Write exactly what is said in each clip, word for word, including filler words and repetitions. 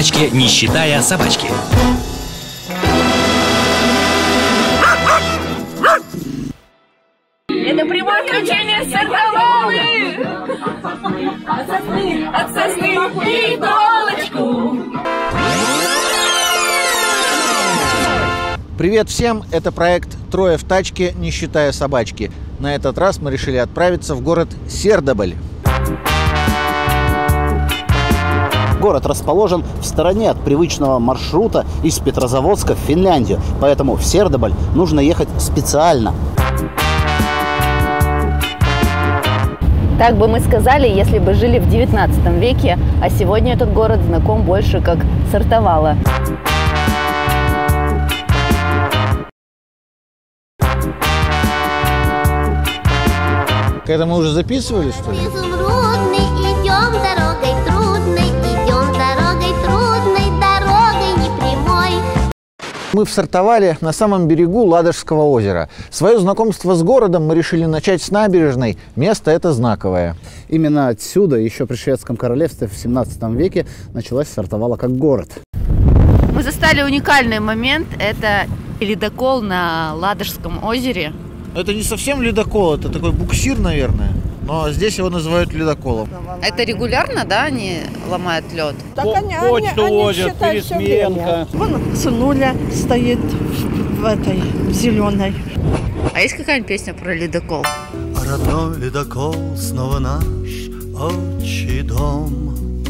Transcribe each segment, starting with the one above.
тачке, не считая собачки. Это прямое включение сортовалы! От сосны, от сосны и иголочку! Привет всем! Это проект «Трое в тачке, не считая собачки». На этот раз мы решили отправиться в город Сердоболь. Город расположен в стороне от привычного маршрута из Петрозаводска в Финляндию, поэтому в Сердоболь нужно ехать специально. Так бы мы сказали, если бы жили в девятнадцатом веке, а сегодня этот город знаком больше как Сортовала. Это мы уже записывали, что ли? Изумрудный, идем дорогой трудной, идем дорогой трудной, дорогой непрямой. Мы в Сортовале, на самом берегу Ладожского озера. Свое знакомство с городом мы решили начать с набережной. Место это знаковое. Именно отсюда, еще при шведском королевстве в семнадцатом веке, началась Сортовала как город. Мы застали уникальный момент. Это ледокол на Ладожском озере. Это не совсем ледокол, это такой буксир, наверное. Но здесь его называют ледоколом. Это регулярно, да, они ломают лед? Так они, они, они считают все время. Вон Цунуля стоит в этой в зеленой. А есть какая-нибудь песня про ледокол? Родной ледокол, снова наш отчий дом.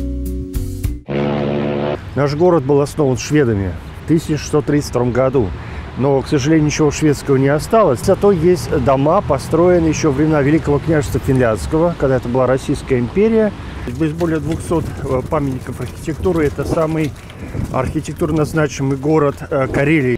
Наш город был основан шведами в тысяча шестьсот тридцать втором году. Но, к сожалению, ничего шведского не осталось. Зато есть дома, построенные еще во времена Великого княжества Финляндского, когда это была Российская империя. Здесь более двухсот памятников архитектуры. Это самый архитектурно значимый город Карелии.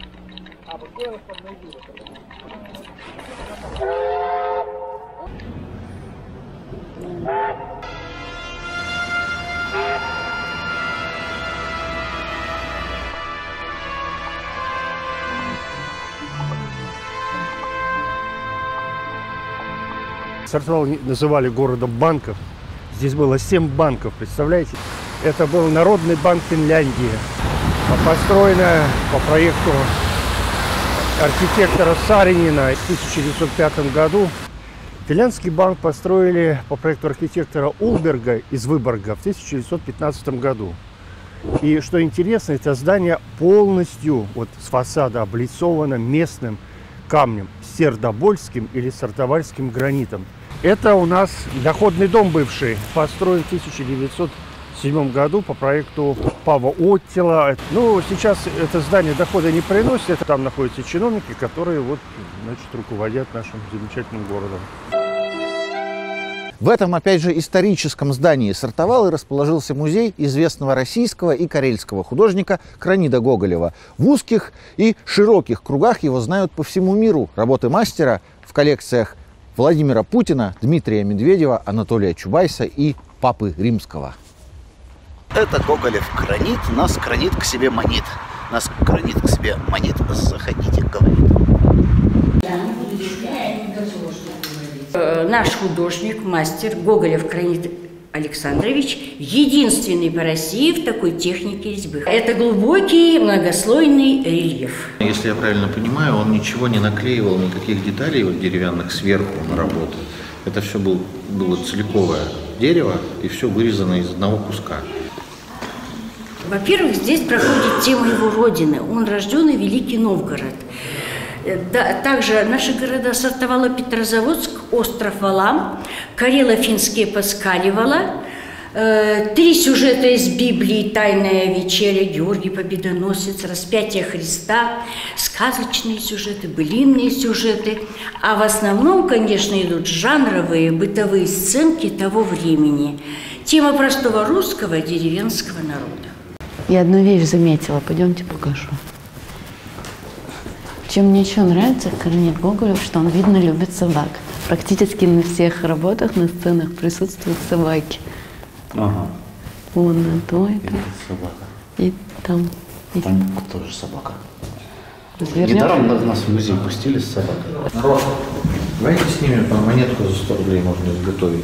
Сортовал называли городом банков. Здесь было семь банков, представляете? Это был Народный банк Финляндии. Построено по проекту архитектора Саринина в тысяча девятьсот пятом году. Финляндский банк построили по проекту архитектора Улберга из Выборга в тысяча девятьсот пятнадцатом году. И что интересно, это здание полностью вот с фасада облицовано местным камнем, сердобольским или сортовальским гранитом. Это у нас доходный дом бывший, построен в тысяча девятьсот седьмом году по проекту Пава Оттила. Ну, сейчас это здание дохода не приносит, это там находятся чиновники, которые вот, значит, руководят нашим замечательным городом. В этом, опять же, историческом здании Сортовалы расположился музей известного российского и карельского художника Кранида Гоголева. В узких и широких кругах его знают по всему миру. Работы мастера в коллекциях Владимира Путина, Дмитрия Медведева, Анатолия Чубайса и Папы Римского. Это Гоголев Кранит, нас Кранит к себе манит. Нас Кранит к себе манит, заходите, говорит. Наш художник, мастер Гоголев Кранит Александрович единственный по России в такой технике резьбы. Это глубокий многослойный рельеф. Если я правильно понимаю, он ничего не наклеивал, никаких деталей вот деревянных сверху на работу. Это все был, было целиковое дерево и все вырезано из одного куска. Во-первых, здесь проходит тема его родины. Он рожденный Великий Новгород. Да, также наши города Сортовала, Петрозаводск, остров Валам, Карело-Финские Паскалевала, э, три сюжета из Библии: Тайная вечеря, Георгий Победоносец, Распятие Христа, сказочные сюжеты, былинные сюжеты. А в основном, конечно, идут жанровые, бытовые сценки того времени. Тема простого русского деревенского народа. Я одну вещь заметила, пойдемте покажу. Чем мне еще нравится Кранит Гоголев, что он, видно, любит собак. Практически на всех работах, на сценах присутствуют собаки. Ага. Вон на той, там. Собака. И там. И там тоже собака. Развернем. Недаром нас в музей пустили с собакой. Народ, давайте снимем по монетку за сто рублей, можно изготовить.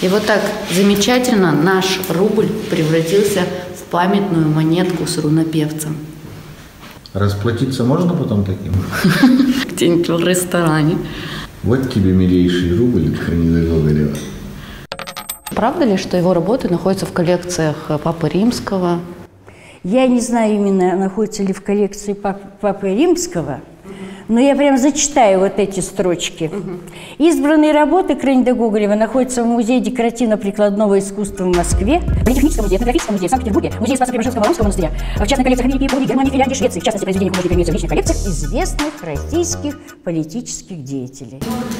И вот так замечательно наш рубль превратился в памятную монетку с рунопевцем. Расплатиться можно потом таким? Где-нибудь в ресторане. Вот тебе милейший рубль Кранида Гоголева. Правда ли, что его работы находятся в коллекциях Папы Римского? Я не знаю именно, находится ли в коллекции Пап Папы Римского, но я прям зачитаю вот эти строчки. Избранные работы Кранида Гоголева находятся в Музее декоративно-прикладного искусства в Москве, в Политехническом музее, Этнографическом музее в Санкт-Петербурге, Музее Спасо-Преображенского Русского монастыря, в частной коллекции Америки, Японии, Германии, Финляндии, Швеции, в частности, произведения художников имеются в личных коллекциях известных российских политических деятелей.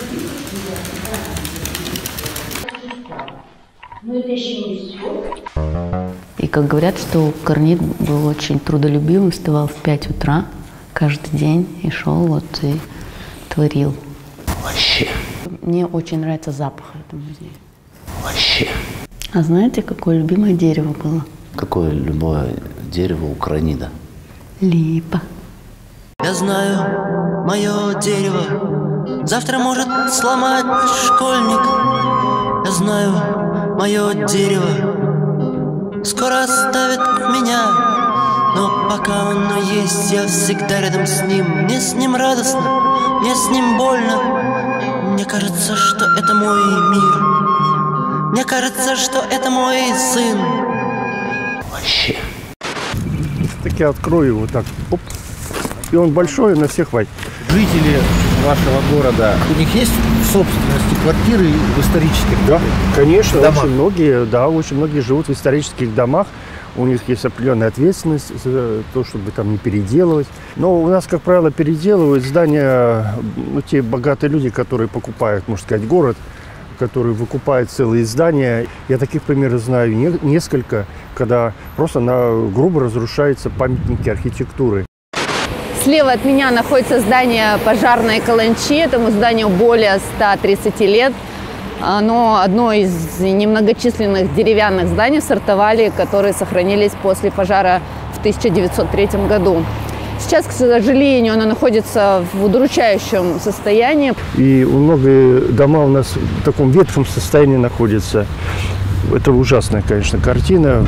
Но это еще не все. И как говорят, что Корнит был очень трудолюбивым, вставал в пять утра каждый день и шел вот и творил. Вообще. Мне очень нравится запах этого музея. Вообще. А знаете, какое любимое дерево было? Какое любое дерево у Кранида? Липа. Я знаю, мое дерево завтра может сломать школьник. Я знаю, мое дерево скоро оставит меня, но пока оно есть, я всегда рядом с ним. Мне с ним радостно, мне с ним больно. Мне кажется, что это мой мир. Мне кажется, что это мой сын. Вообще. Так я открою вот так. Оп. И он большой, на всех хватит. Жители вашего города, у них есть в собственности квартиры в исторических Да, конечно, домах? очень многие, да, очень многие живут в исторических домах. У них есть определенная ответственность за то, чтобы там не переделывать. Но у нас, как правило, переделывают здания, ну, те богатые люди, которые покупают, можно сказать, город, которые выкупают целые здания. Я таких примеров знаю не, несколько, когда просто на, грубо разрушаются памятники архитектуры. Слева от меня находится здание пожарной каланчи. Этому зданию более ста тридцати лет. Оно одно из немногочисленных деревянных зданий в Сартовале, которые сохранились после пожара в тысяча девятьсот третьем году. Сейчас, к сожалению, оно находится в удручающем состоянии. И многие дома у нас в таком ветхом состоянии находятся. Это ужасная, конечно, картина.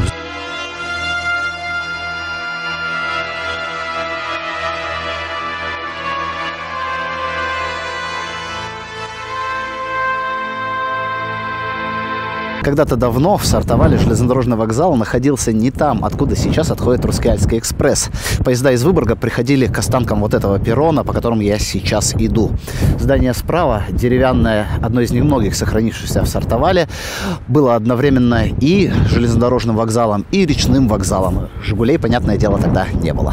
Когда-то давно в Сартовале железнодорожный вокзал находился не там, откуда сейчас отходит Русский-Альский экспресс. Поезда из Выборга приходили к останкам вот этого перрона, по которому я сейчас иду. Здание справа, деревянное, одно из немногих сохранившихся в Сартовале, было одновременно и железнодорожным вокзалом, и речным вокзалом. «Жигулей», понятное дело, тогда не было.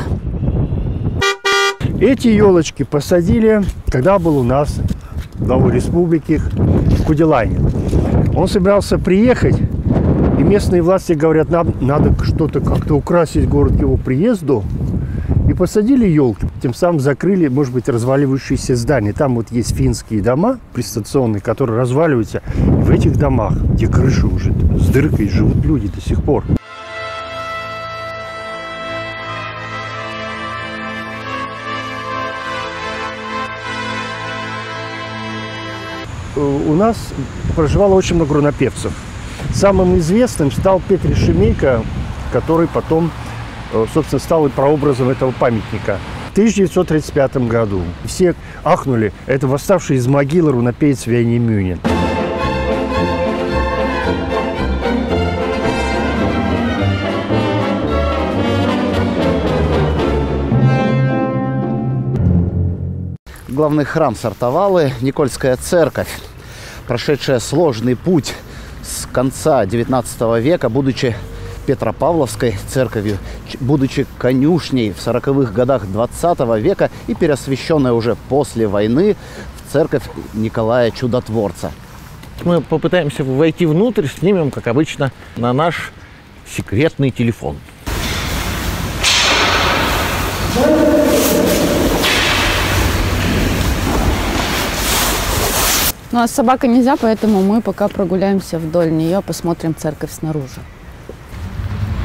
Эти елочки посадили, когда был у нас главой республики Куделайнин. Он собирался приехать, и местные власти говорят, нам надо что-то как-то украсить город к его приезду. И посадили елки, тем самым закрыли, может быть, разваливающиеся здания. Там вот есть финские дома пристационные, которые разваливаются. И в этих домах, где крыши уже с дыркой, живут люди до сих пор. У нас проживало очень много рунопевцев. Самым известным стал Петр Шемейко, который потом, собственно, стал и прообразом этого памятника. В тысяча девятьсот тридцать пятом году все ахнули, это восставший из могилы рунопевец Вяйнемюнин. Главный храм Сартовалы – Никольская церковь, прошедшая сложный путь с конца девятнадцатого века, будучи Петропавловской церковью, будучи конюшней в сороковых годах двадцатого века и переосвященная уже после войны в церковь Николая Чудотворца. Мы попытаемся войти внутрь, снимем, как обычно, на наш секретный телефон. Ну а с собакой нельзя, поэтому мы пока прогуляемся вдоль нее, посмотрим церковь снаружи.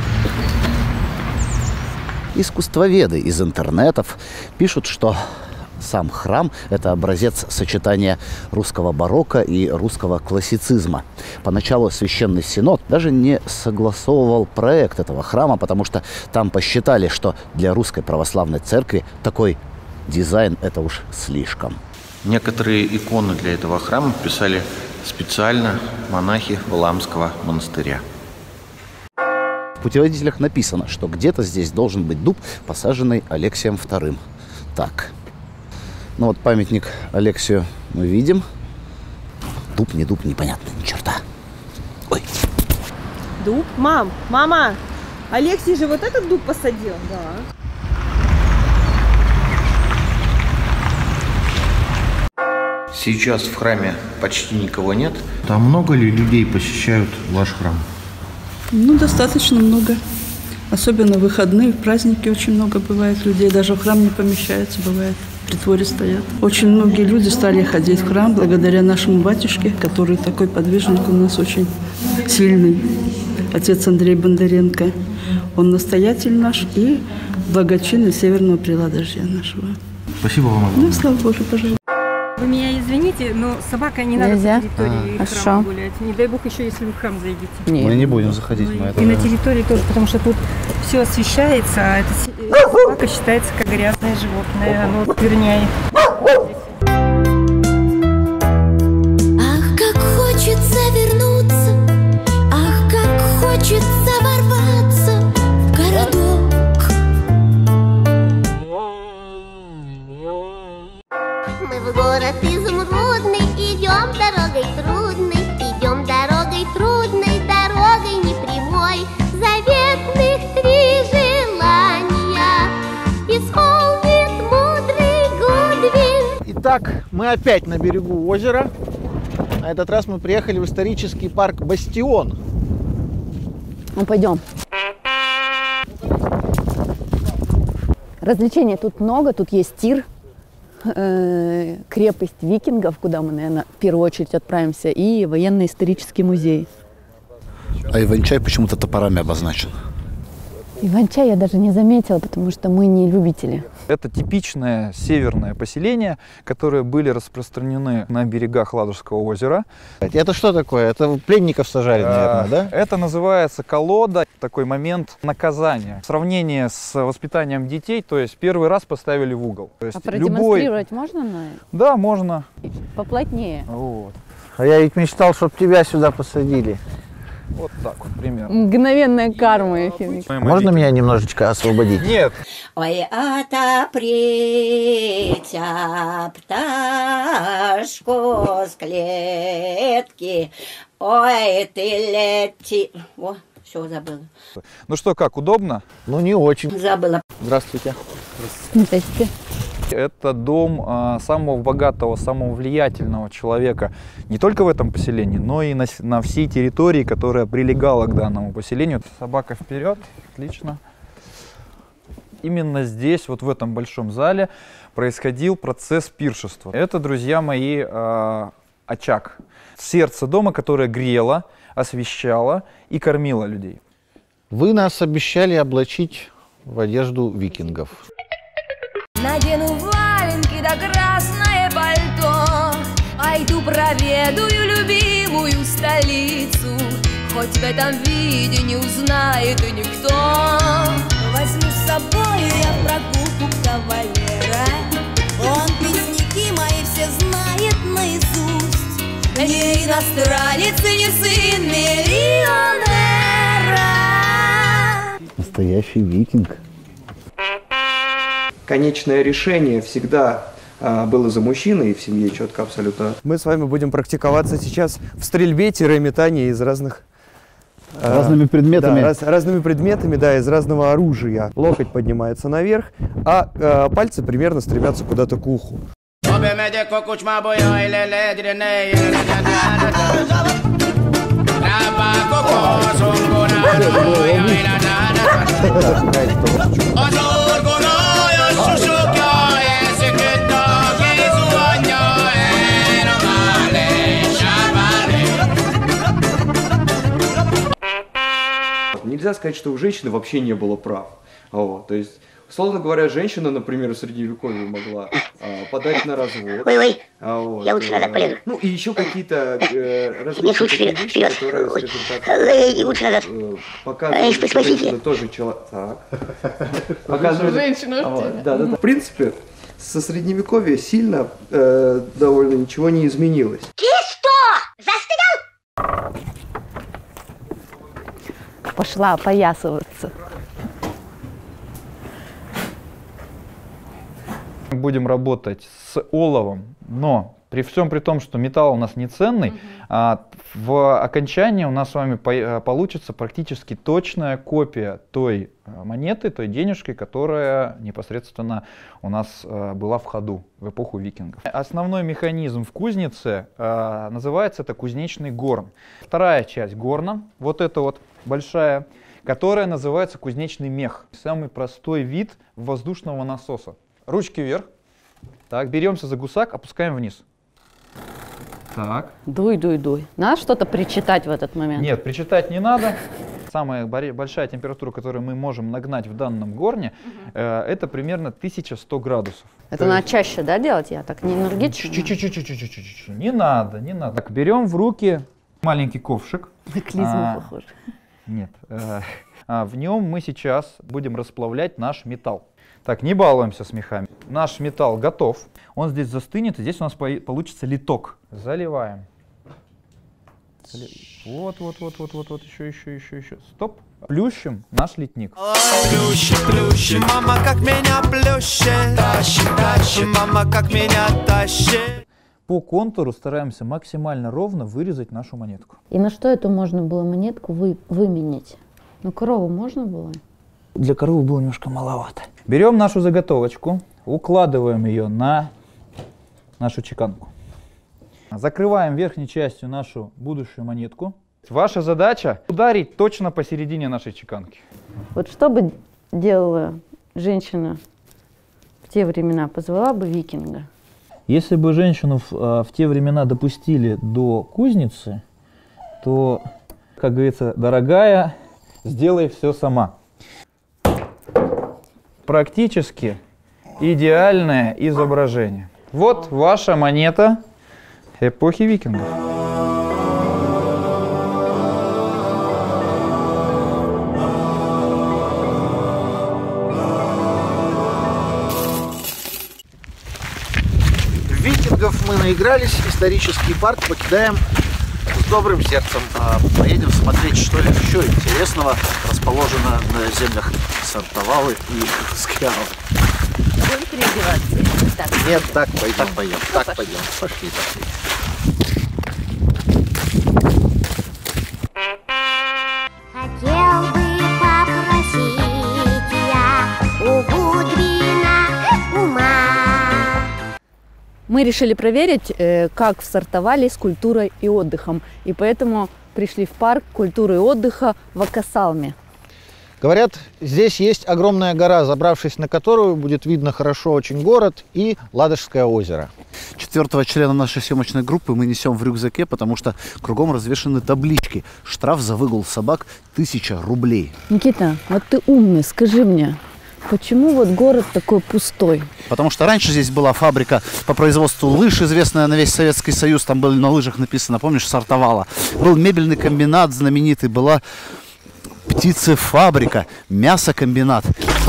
Искусствоведы из интернетов пишут, что Сам храм – это образец сочетания русского барокко и русского классицизма. Поначалу Священный Синод даже не согласовывал проект этого храма, потому что там посчитали, что для Русской Православной Церкви такой дизайн – это уж слишком. Некоторые иконы для этого храма писали специально монахи Валаамского монастыря. В путеводителях написано, что где-то здесь должен быть дуб, посаженный Алексием вторым. Так, ну вот памятник Алексию мы видим. Дуб, не дуб, непонятно, ни черта. Ой. Дуб? Мам, мама, Алексий же вот этот дуб посадил? Да. Сейчас в храме почти никого нет. Там много ли людей посещают ваш храм? Ну, достаточно много. Особенно в выходные, в праздники очень много бывает людей. Даже в храм не помещается, бывает. В притворе стоят. Очень многие люди стали ходить в храм благодаря нашему батюшке, который такой подвижник у нас очень сильный. Отец Андрей Бондаренко. Он настоятель наш и благочинный Северного Приладожья нашего. Спасибо вам. Ну, слава Богу, пожалуйста. Вы меня извините, но собака не надо Нельзя? на территории А, храма гулять. Не дай бог еще, если вы в храм зайдете. Нет. Мы не будем заходить. Мы это... И на территории тоже, потому что тут все освещается, а эта собака считается как грязное животное. Оно верняет. Ах, как хочется вернуться, ах, как хочется ворваться в городок. Мы в город изумрудный, идем дорогой трудной, идем дорогой трудной, дорогой непрямой. Заветных три желания исполнит мудрый Гудвин. Итак, мы опять на берегу озера. На этот раз мы приехали в исторический парк «Бастион». Ну, пойдем. Развлечений тут много, тут есть тир. Крепость викингов, куда мы, наверное, в первую очередь отправимся, и военно-исторический музей. А Иван-чай почему-то топорами обозначен. Иван-чай я даже не заметила, потому что мы не любители. Это типичное северное поселение, которые были распространены на берегах Ладожского озера. Это что такое? Это пленников сажали, наверное, да? Это называется колода, такой момент наказания. Сравнение с воспитанием детей, то есть первый раз поставили в угол. То есть а продемонстрировать любой... можно на Да, можно. Поплотнее. Вот. А я ведь мечтал, чтобы тебя сюда посадили. Вот так вот, примерно. Мгновенная карма, Ефим. А можно меня немножечко освободить? Нет. Ой, отоприте пташку с клетки, ой, ты лети... О, все, забыла. Ну что, как, удобно? Ну, не очень. Забыла. Здравствуйте. Здравствуйте. Это дом а, самого богатого, самого влиятельного человека не только в этом поселении, но и на, на всей территории, которая прилегала к данному поселению. Собака вперед, отлично. Именно здесь, вот в этом большом зале, происходил процесс пиршества. Это, друзья мои, а, очаг. Сердце дома, которое грело, освещало и кормило людей. Вы нас обещали облачить в одежду викингов. Надену валенки да красное пальто, пойду проведаю любимую столицу, хоть в этом виде не узнает никто. Возьму с собой я прогулку кавалера, он песняки мои все знает наизусть, не иностранец и не сын миллионера. Настоящий викинг. Конечное решение всегда а, было за мужчиной, и в семье четко абсолютно. Мы с вами будем практиковаться сейчас в стрельбе-метании из разных... Разными предметами? Да, раз, разными предметами, да, из разного оружия. Локоть поднимается наверх, а, а пальцы примерно стремятся куда-то к уху. Нельзя сказать, что у женщины вообще не было прав. Вот, то есть Условно говоря, женщина, например, в Средневековье могла а, подать на развод. Ой, ой, а, вот, я лучше назад полезу. Ну и еще какие-то э, различные Нет, лучше такие вперед, вещи, вперед. которые, скажем так, Эй, лучше назад. э, показывают, Эй, что спасите. женщина тоже человек. Так. Показывают- Женщина в а, теле. вот, да, да, да. В принципе, со Средневековья сильно э, довольно ничего не изменилось. Ты что, застыдал? Пошла опоясываться. Будем работать с оловом, но при всем при том, что металл у нас не ценный, mm-hmm. а, в окончании у нас с вами по получится практически точная копия той монеты, той денежки, которая непосредственно у нас а, была в ходу в эпоху викингов. Основной механизм в кузнице а, называется это кузнечный горн. Вторая часть горна, вот эта вот большая, которая называется кузнечный мех. Самый простой вид воздушного насоса. Ручки вверх. Так, беремся за гусак, опускаем вниз. Так. Дуй, дуй, дуй. Надо что-то причитать в этот момент? Нет, причитать не надо. Самая большая температура, которую мы можем нагнать в данном горне, угу. э, это примерно тысяча сто градусов. Это надо чаще, да, делать? Я так не энергично? Чуть-чуть, не надо, не надо. Так, берем в руки маленький ковшик. На клизму а, похоже. Нет. Э, а в нем мы сейчас будем расплавлять наш металл. Так, не балуемся с мехами. Наш металл готов. Он здесь застынет, и здесь у нас получится литок. Заливаем. Вот, вот, вот, вот, вот, вот, еще, еще, еще, еще. Стоп. Плющим наш литник. Плющит, плющит, мама как меня плющит. Тащит, тащит, мама как меня тащит. По контуру стараемся максимально ровно вырезать нашу монетку. И на что эту можно было монетку вы, выменять? Ну, корову можно было? Для коровы было немножко маловато. Берем нашу заготовочку, укладываем ее на нашу чеканку. Закрываем верхней частью нашу будущую монетку. Ваша задача ударить точно посередине нашей чеканки. Вот что бы делала женщина в те времена? Позвала бы викинга? Если бы женщину в, в те времена допустили до кузницы, то, как говорится, дорогая, сделай все сама. Практически идеальное изображение. Вот ваша монета эпохи викингов. Викингов мы наигрались, исторический парк покидаем с добрым сердцем. Поедем смотреть, что ли еще интересного расположено на землях Сартовалы и Скиау. Будем переодеваться? Так. Нет, так, пойдем, так пойдем, ну, так пойдем, пошли, пошли. Хотел бы попросить я у Гудвина ума. Мы решили проверить, как стартовали с культурой и отдыхом, и поэтому пришли в парк культуры и отдыха в Акасалме. Говорят, здесь есть огромная гора, забравшись на которую будет видно хорошо очень город и Ладожское озеро. Четвертого члена нашей съемочной группы мы несем в рюкзаке, потому что кругом развешаны таблички. Штраф за выгул собак тысяча рублей. Никита, вот ты умный, скажи мне, почему вот город такой пустой? Потому что раньше здесь была фабрика по производству лыж, известная на весь Советский Союз. Там было на лыжах написано, помнишь, Сартовала. Был мебельный комбинат знаменитый, была птицефабрика, мясокомбинат.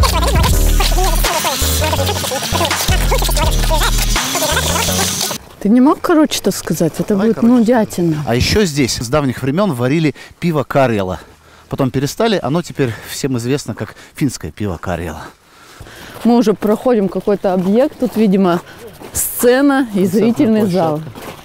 Ты не мог, короче, что сказать? Это Давай, будет, короче, нудятина. А еще здесь с давних времен варили пиво Карьяла. Потом перестали, оно теперь всем известно как финское пиво Карьяла. Мы уже проходим какой-то объект. Тут, видимо, сцена и зрительный зал.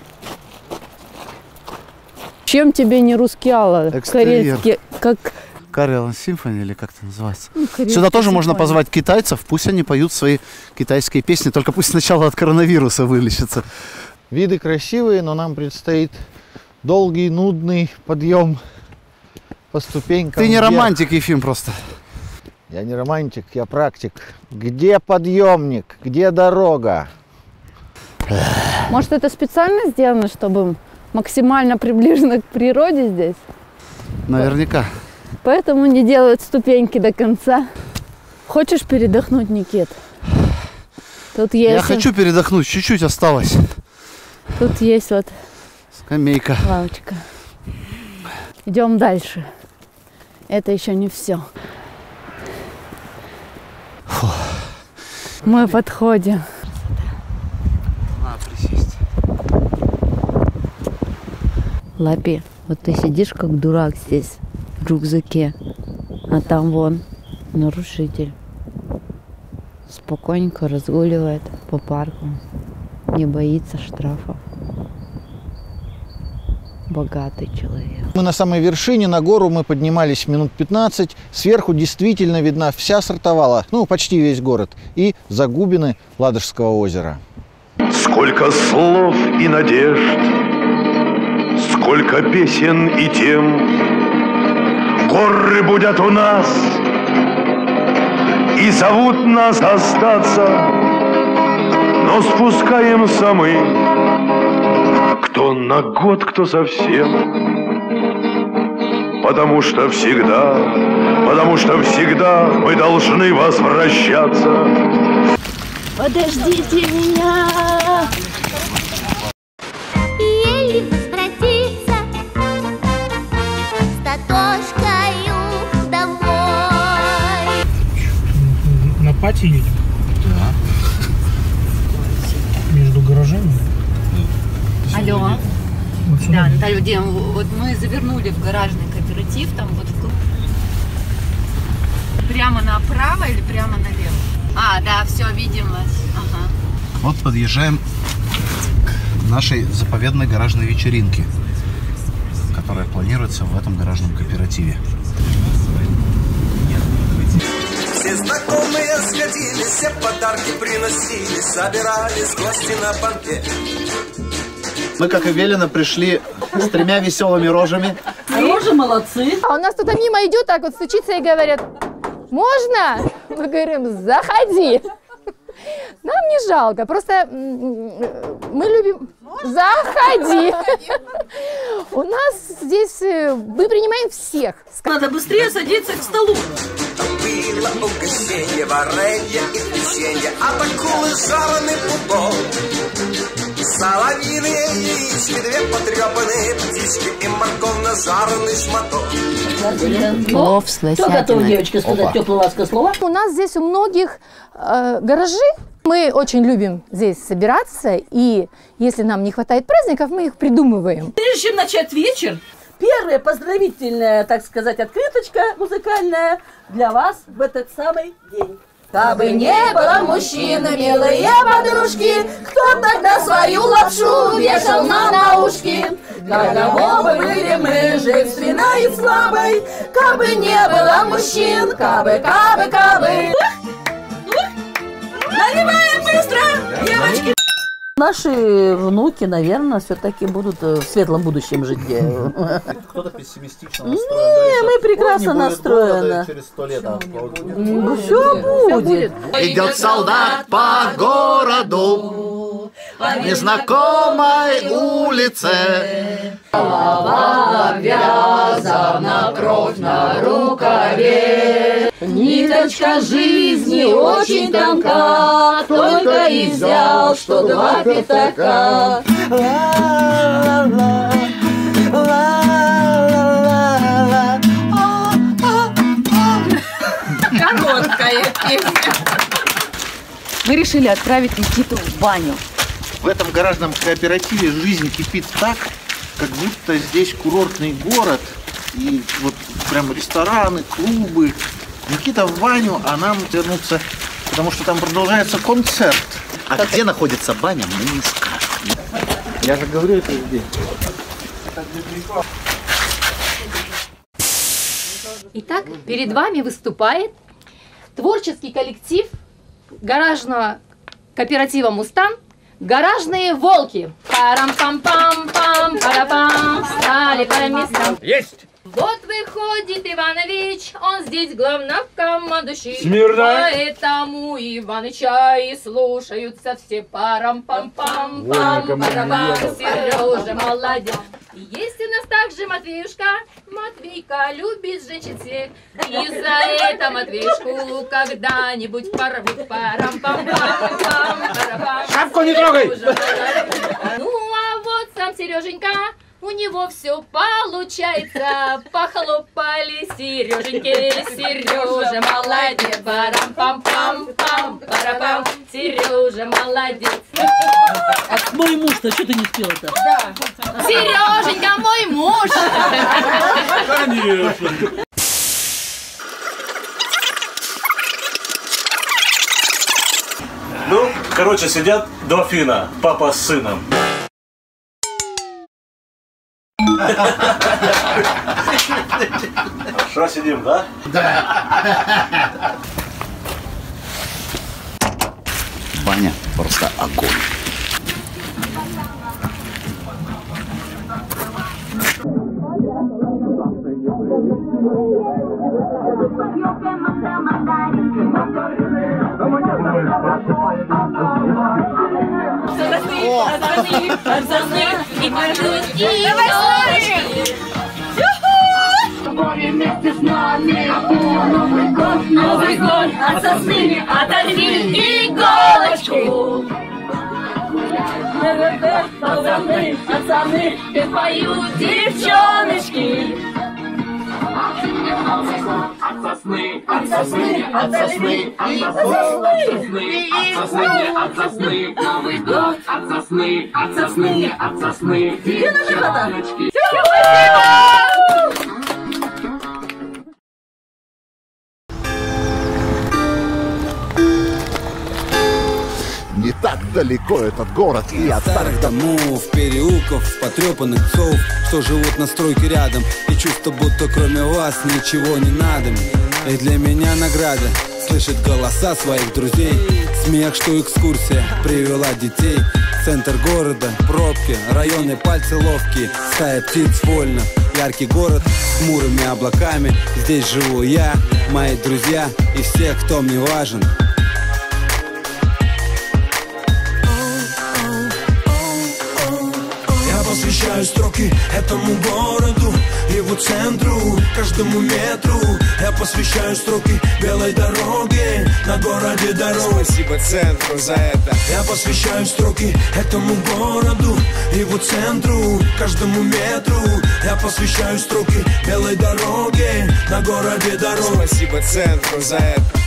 Чем тебе не Рускеала? Карельский, как... Карьял Симфони, или как это называется? Ну, Сюда тоже симфония. Можно позвать китайцев, пусть они поют свои китайские песни, только пусть сначала от коронавируса вылечатся. Виды красивые, но нам предстоит долгий, нудный подъем по ступенькам. Ты не вверх. Романтик, Ефим, просто. Я не романтик, я практик. Где подъемник? Где дорога? Может, это специально сделано, чтобы максимально приближено к природе здесь? Наверняка. Поэтому не делают ступеньки до конца. Хочешь передохнуть, Никит? Тут есть... Я хочу передохнуть, чуть-чуть осталось. Тут есть вот... Скамейка. Лавочка. Идем дальше. Это еще не все. Фу. Мы подходим. Надо присесть. Лапи, вот ты сидишь как дурак здесь, в рюкзаке, а там вон нарушитель. Спокойненько разгуливает по парку, не боится штрафов. Богатый человек. Мы на самой вершине, на гору мы поднимались минут пятнадцать. Сверху действительно видна вся Сартовала, ну почти весь город, и загубины Ладожского озера. Сколько слов и надежд, сколько песен и тем, горы будут у нас и зовут нас остаться, но спускаемся мы, кто на год, кто совсем, потому что всегда, потому что всегда мы должны возвращаться. Подождите меня! Еле возвратиться с Татошкою домой. На пати едем? Да. Между гаражами? Алло. Вот сюда. Да, Наталья Владимировна, вот мы завернули в гаражный кооператив, там вот в... Прямо направо или прямо налево? А, да, все, видим вас. Ага. Вот подъезжаем к нашей заповедной гаражной вечеринке, которая планируется в этом гаражном кооперативе. Все знакомые сходились, все подарки приносили, собирались гости на банкет. Мы, как и велено, пришли с тремя веселыми рожами. Рожи молодцы. А у нас кто-то мимо идет, так вот стучится и говорят: можно? Мы говорим: заходи. Нам не жалко, просто мы любим... Заходи. У нас здесь мы принимаем всех. Надо быстрее садиться к столу. Было угощение, варенье и печенье, а акулы жареный пупок. Соловьиные яички, две потрепанные птички и морковно-жареный шматок. Плов с лосятиной. Кто готов, девочка, сказать теплое ласковое слово? У нас здесь у многих э, гаражи. Мы очень любим здесь собираться, и если нам не хватает праздников, мы их придумываем. Прежде чем начать вечер, первая поздравительная, так сказать, открыточка музыкальная для вас в этот самый день. Кабы не было мужчин, милые подружки, кто тогда свою лапшу вешал нам на ушки? Каково бы были мы, женственной и слабой, кабы не было мужчин, кабы, кабы, кабы. Наливаем быстро, девочки! Наши внуки, наверное, все-таки будут в светлом будущем жить. Кто-то пессимистично настроен. Не, мы прекрасно настроены. Через сто лет. Все будет. Идет солдат по городу, по незнакомой улице. Голова обвязана, кровь на рукаве. Ниточка жизни очень тонка, только и взял, что два пятака. Короткая песня. Мы решили отправить Никиту в баню. В этом гаражном кооперативе жизнь кипит так, как будто здесь курортный город. И вот прям рестораны, клубы. Никита в баню, а нам вернуться, потому что там продолжается концерт. А где находится баня, мы не скажем. Я же говорю, это здесь. Итак, перед вами выступает творческий коллектив гаражного кооператива «Мустанг» «Гаражные волки». Парам-пам-пам-пам, парапам, стали по местам. Есть! Вот выходит Иванович, он здесь главнокомандующий. Смирно! Поэтому Иваныча и слушаются все. Парам-пам-пам-пам, парапам, Сережа молодец. Есть у нас также Матвеюшка. Матвейка любит женщин всех. И за это Матвеюшку когда-нибудь порвут. Парам-пам-пам-пам-пам-пам. Шапку не трогай! Ну, а вот сам Сереженька, у него все получается. Похлопали Сереженьке. Сережа молодец. Парам-пам-пам-пам. Парам-пам. Сережа молодец. А мой муж-то, что ты не спела-то? Да. Сереженька, мой муж. Конечно. Ну, короче, сидят два финна, папа с сыном. Хорошо сидим, да? Да. Баня просто огонь. Вместе с нами Новый год, Новый год, от сосны оторви иголочку. Пацаны, пацаны, как поют девчоночки. От сосны, от сосны, от сосны, от сосны, от сосны, от сосны, Новый год, от сосны, от сосны, от сосны, девчоночки. Не так далеко этот город и от старых домов, переулков, потрепанных псов, что живут на стройке рядом. И чувство, будто кроме вас ничего не надо. И для меня награда слышать голоса своих друзей. Смех, что экскурсия привела детей. Центр города, пробки, районы пальцы ловкие. Стая птиц вольно, яркий город с хмурыми облаками. Здесь живу я, мои друзья и все, кто мне важен. Посвящаю строки этому городу, его центру, каждому метру. Я посвящаю строки белой дороге на городе дорог. Спасибо центру за это. Я посвящаю строки этому городу, его центру, каждому метру. Я посвящаю строки белой дороге на городе дорог. Спасибо центру за это.